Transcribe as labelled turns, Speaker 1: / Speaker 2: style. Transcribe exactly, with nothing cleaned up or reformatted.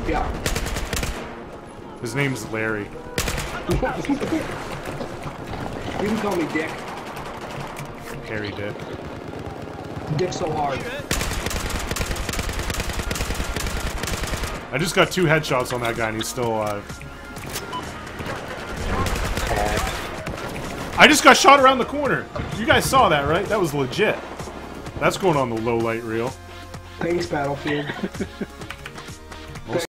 Speaker 1: Yeah.
Speaker 2: His name's Larry.
Speaker 1: You can call me Dick.
Speaker 2: Harry Dick.
Speaker 1: Dick so hard.
Speaker 2: I just got two headshots on that guy and he's still alive. I just got shot around the corner. You guys saw that, right? That was legit. That's going on the low light reel.
Speaker 1: Thanks, Battlefield.